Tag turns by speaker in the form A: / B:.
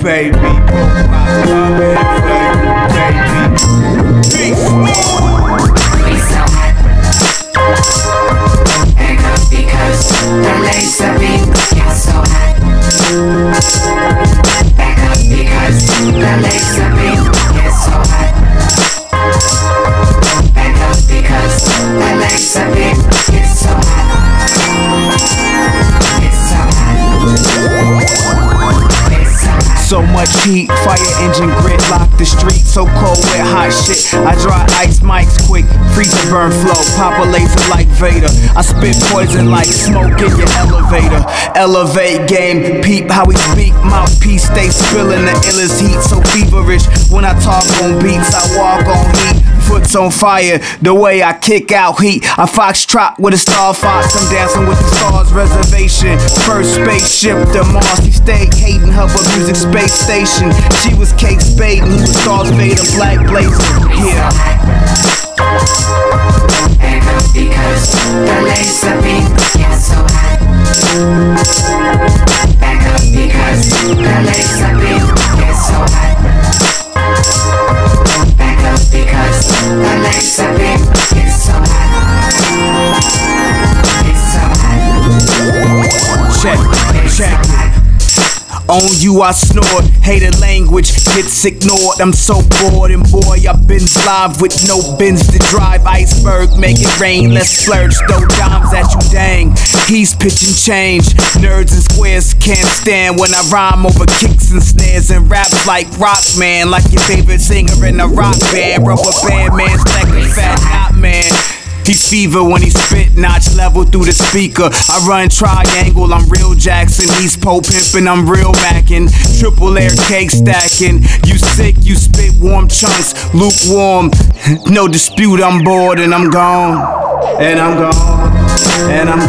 A: baby. Peace.
B: We so hot. Back up because the Lazerbeams get so hot. Back up because the Lazerbeams get so hot. Back up because the Lazerbeams get so hot. It's so hot. It's so hot.
A: So much heat, fire engine grit, lock the street. So cold with hot shit, I dry ice mics quick. Freezer burn flow, pop a laser like Vader. I spit poison like smoke in your elevator. Elevate game, peep how we speak. Mouthpiece stay spilling the illest heat. So feverish, when I talk on beats, I walk on heat. Foot's on fire, the way I kick out heat. I foxtrot with a star fox, I'm dancing with the stars. Reservation, first spaceship to Mars. He stayed hating her but music space station. She was Kate Spade and he was Stars Vader, black blazing. Yeah.
B: Back up because the Lazerbeams get so hot. Back up because the Lazerbeams get so hot. Back up because the Lazerbeams get so hot. It's so hot.
A: Check,
B: It's so
A: check.
B: hot.
A: On you I snort, hated language gets ignored. I'm so bored and boy, I've been live with no bins to drive. Iceberg, make it rain, let's splurge, throw dimes at you, dang. He's pitching change, nerds and squares can't stand when I rhyme over kicks and snares and raps like rock man, like your favorite singer in a rock band. Rubber band man, stack a fat knot man. He's fever when he spit, notch level through the speaker. I run triangle, I'm real Jackson. He's Pope pimpin', I'm real mackin'. Triple layer cake stacking. You sick, you spit warm chunks, lukewarm. No dispute, I'm bored and I'm gone. And I'm gone. And I'm